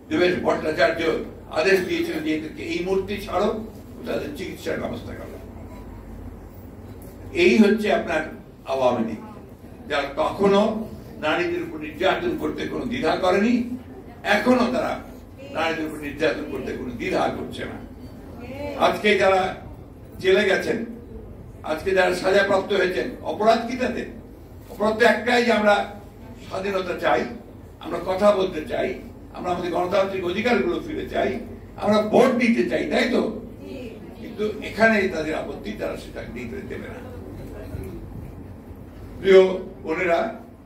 দেবেশ ভট্টাচার্য আদেশ দিয়েছিলেন যে এদেরকে এই মূর্তি ছাড়ো, তাদের চিকিৎসার ব্যবস্থা করো। এই হচ্ছে আপনার আওয়ামী লীগ, যারা কখনো নারীদের উপর নির্যাতন করতে কোনো দ্বিধা করেনি, এখনো তারা নারীদের উপর নির্যাতন করতে কোনো দ্বিধা করছে না। আজকে যারা জেলে গেছেন, আজকে যারা সাজাপ্রাপ্ত হয়েছেন, অপরাধ কি তাদের? অপরাধ তো একটাই যে আমরা স্বাধীনতা চাই, আমরা কথা বলতে চাই, আমরা আমাদের গণতান্ত্রিক অধিকারগুলো ফিরে চাই, আমরা ভোট দিতে চাই, তাই তো? কিন্তু এখানে তাদের আপত্তি, তারা সেটা দিতে দেবে না। প্রিয় বোনেরা,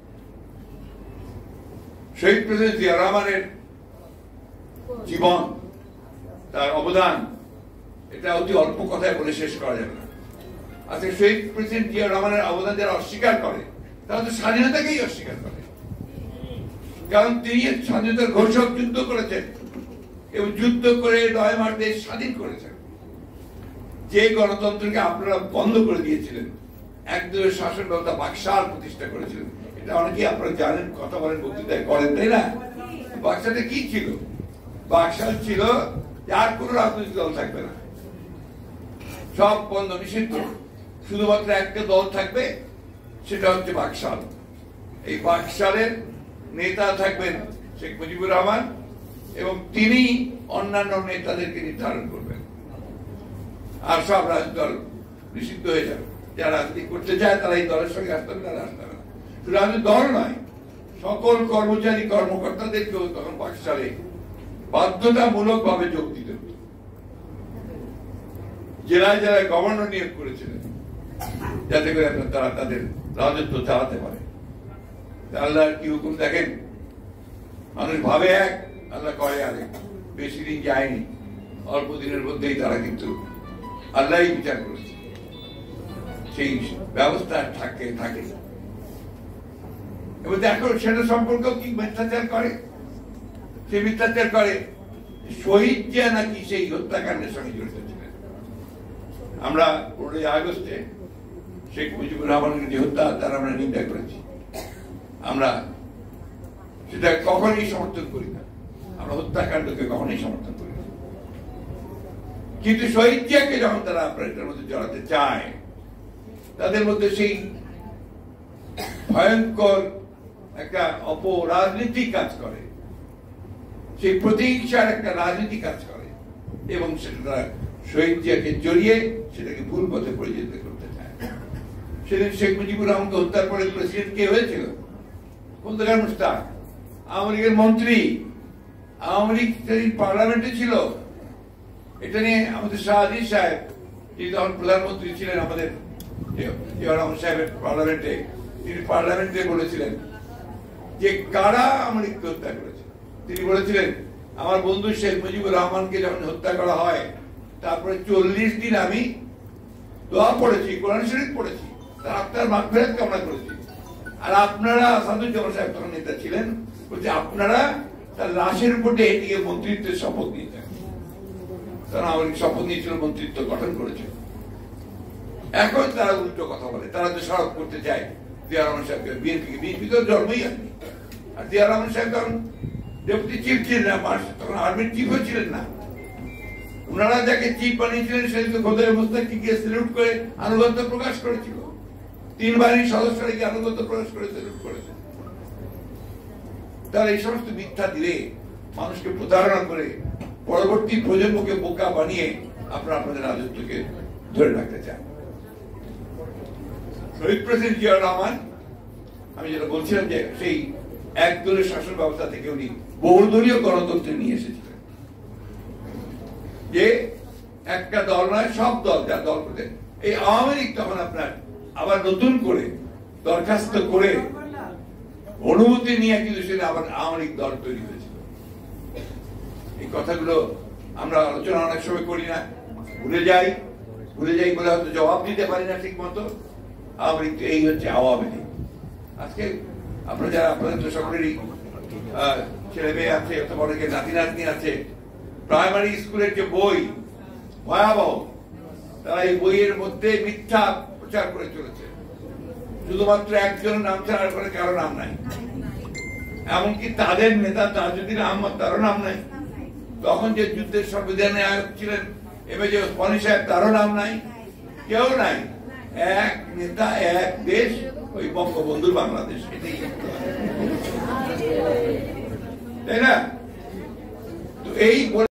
শহীদ প্রেসিডেন্ট জিয়া রহমানের জীবন, তার অবদান, এটা অতি অল্প কথায় বলে শেষ করা যাবে না। আজকে শহীদ প্রেসিডেন্ট জিয়া রহমানের অবদান যারা অস্বীকার করে, তারা তো স্বাধীনতাকেই অস্বীকার করে। কারণ তিনি স্বাধীনতার ঘোষক, যুদ্ধ করেছেন এবং যুদ্ধ করে ৯ মাস দেশ স্বাধীন করেছেন। যে গণতন্ত্রকে আপনারা বন্ধ করে দিয়েছিলেন, একদলীয় শাসন ব্যবস্থা বাকশাল প্রতিষ্ঠা করেছিলেন, এটা অনেকেই আপনারা জানেন, কথা বলেন, বক্তৃতায় করেন, তাই না? বাকশালটা কি ছিল? বাকশাল ছিল আর কোন রাজনৈতিক দল থাকবে না, সব বন্ধ, নিষিদ্ধ, শুধুমাত্র একটা দল থাকবে, সেটা হচ্ছে বাকশাল। এই বাকশালের নেতা থাকবেন শেখ মুজিবুর রহমান, এবং তিনি অন্যান্য নেতাদেরকে নির্ধারণ করবেন, আর সব রাজনৈতিক দল নিষিদ্ধ হয়ে যাবে। যারা রাজনীতি করতে চায় তারা এই দলের সঙ্গে আসতে হবে, তারা আসতে হবে না। শুধু রাজনৈতিক দল নয়, সকল কর্মচারী কর্মকর্তাদেরকেও তখন বাকশালে বাধ্যতামূলক ভাবে যোগ দিতে হবে। জেলায় জেলায় গভর্নর নিয়োগ করেছিলেন, যাতে করে তারা তাদের রাজত্ব চালাতে পারে। আল্লাহর কি হুকুম দেখেন, মানুষ ভাবে এক, আল্লাহ করে আরেক। বেশি দিন যায়নি, অল্প দিনের মধ্যেই তারা কিন্তু আল্লাহই বিচার করেছে। সেই ব্যবস্থা থাকে থাকে এবং দেখো সেটা সম্পর্কেও কি মিথ্যাচার করে। সে মিথ্যাচার করে শহীদ জিয়া নাকি সেই হত্যাকাণ্ডের সঙ্গে জড়িত ছিলেন। আমরা 15ই আগস্টে শেখ মুজিবুর রহমানের যে হত্যা, তার আমরা নিন্দা করেছি। আমরা সেটা কখনোই সমর্থন করি না, আমরা হত্যাকাণ্ডকে কখনোই সমর্থন করি না। কিন্তু শহীদ জিয়াকে যখন তারা আপনার এটার মধ্যে জড়াতে চায়, তাদের মধ্যে সেই ভয়ঙ্কর একটা অপরাজনীতি কাজ করে, সেই প্রতিহিংসার একটা রাজনীতি কাজ করে, এবং সেটা শহীদ জিয়াকে জড়িয়ে সেটাকে ভুল পথে পরিচালিত করতে চায়। সেদিন শেখ মুজিবুর রহমানকে হত্যার পরে প্রেসিডেন্ট কে হয়েছিল? খন্দকার মুশতাক, আওয়ামী লীগের মন্ত্রী, আওয়ামী লীগ পার্লামেন্টে ছিল। এটা নিয়ে আমাদের শাহজিদ সাহেব, যিনি তখন প্রধানমন্ত্রী ছিলেন আমাদের জিয়া রহমান সাহেবের পার্লামেন্টে, তিনি পার্লামেন্টে বলেছিলেন যে কারা আওয়ামী লীগকে হত্যা করেছে। তিনি বলেছিলেন, আমার বন্ধু শেখ মুজিবুর রহমানকে যখন হত্যা করা হয়, তারপরে 40 দিন আমি দোয়া পড়েছি, কোরআন শরীফ পড়েছি, তার আত্মার মাগফিরাত কামনা করেছি। আর আপনারা, আসাদুজ্জামান সাহেব তখন নেতা ছিলেন, বলছে আপনারা তার লাশের উপর এটিকে মন্ত্রিত্বের শপথ নিতেন। তারা আওয়ামী লীগ শপথ নিয়েছিল, মন্ত্রিত্ব গঠন করেছিল। এখন তারা উল্টো কথা বলে, তারা তো সরব করতে চায় জিয়া রহমান সাহেবকে, বিএনপি তো জন্মই হয়নি। আর জিয়া রহমান সাহেব তখন ডেপুটি চিফ ছিলেন না, তখন আর্মির চিফও ছিলেন না। ওনারা যাকে চিফ বানিয়েছিলেন সে তো খোদাই মুস্তাকিকে স্যালুট করে আনুগত্য প্রকাশ করেছিল। 3 বাহিনীর সদস্যরা কি আনুগত্য প্রকাশ করে স্যালুট করেছে। তারা এই সমস্ত মিথ্যা দিলে, মানুষকে প্রতারণা করে, পরবর্তী প্রজন্মকে বোকা বানিয়ে আপনারা আপনাদের রাজত্বকে ধরে রাখতে চান। শহীদ প্রেসিডেন্ট জিয়া রহমান, আমি যেটা বলছিলাম যে সেই একদলীয় শাসন ব্যবস্থা থেকে উনি বহুদলীয় গণতন্ত্রে নিয়ে এসেছিলেন, যে একটা দল নয়, সব দল, যা দল করতে। এই আওয়ামী লীগ তখন আপনার আবার নতুন করে দরখাস্ত করে অনুমতি নিয়ে কিন্তু সেটা আবার আওয়ামী লীগ দল তৈরি হয়েছিল। এই কথাগুলো আমরা আলোচনা অনেক সময় করি না, ভুলে যাই বলে হয়তো জবাব দিতে পারি না ঠিক মতো। আওয়ামী লীগ, এই হচ্ছে আওয়ামী লীগ। আজকে আপনারা যারা, আপনাদের তো সকলেরই ছেলে মেয়ে আছে, অথবা অনেকে নাতি নাতনি আছে, প্রাইমারি স্কুলের যে বই ভয়াবহ, তারা এই বইয়ের মধ্যে মিথ্যা প্রচার করে চলেছে। শুধুমাত্র একজনের নাম ছাড়া করে কারো নাম নাই। এমনকি তাদের নেতা তাজউদ্দিন আহমদ, তারও নাম নাই। তখন যে যুদ্ধের সংবিধানে আয়োগ ছিলেন এমএজে ওসমানী সাহেব, তারও নাম নাই, কেউ নাই। এক নেতা, এক দেশ, ওই বঙ্গবন্ধুর বাংলাদেশ, এটাই তাই না? তো এই